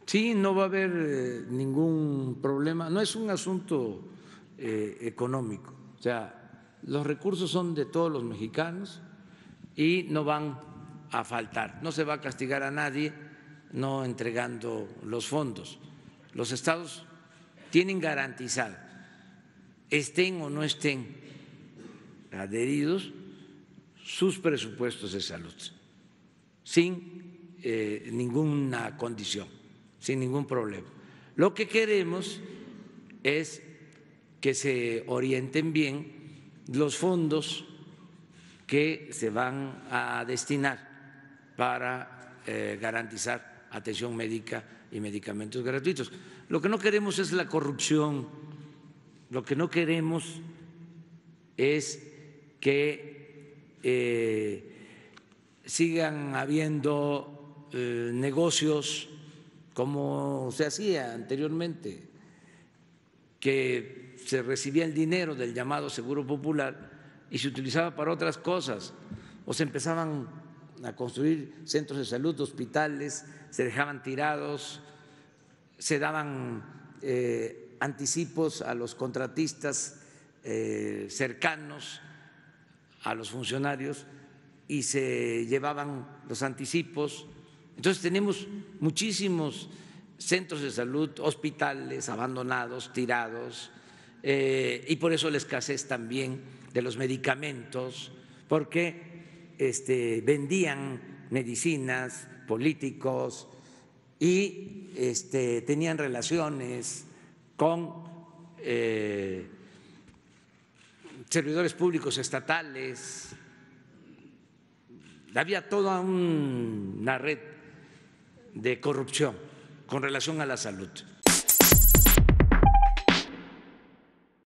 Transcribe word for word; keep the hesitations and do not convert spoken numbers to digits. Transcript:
Sí, no va a haber eh, ningún problema. No es un asunto eh, económico. O sea, los recursos son de todos los mexicanos y no van a faltar. No se va a castigar a nadie no entregando los fondos. Los estados tienen garantizado, estén o no estén adheridos, sus presupuestos de salud, sin eh, ninguna condición, sin ningún problema. Lo que queremos es que se orienten bien los fondos que se van a destinar para eh, garantizar atención médica y medicamentos gratuitos. Lo que no queremos es la corrupción, lo que no queremos es que eh, sigan habiendo eh, negocios como se hacía anteriormente, que se recibía el dinero del llamado Seguro Popular y se utilizaba para otras cosas, o se empezaban a construir centros de salud, hospitales, se dejaban tirados, se daban eh, anticipos a los contratistas eh, cercanos a los funcionarios y se llevaban los anticipos. Entonces tenemos muchísimos centros de salud, hospitales abandonados, tirados, eh, y por eso la escasez también de los medicamentos, porque este, vendían medicinas, políticos y este, tenían relaciones con eh, servidores públicos estatales. Había toda una red de corrupción con relación a la salud.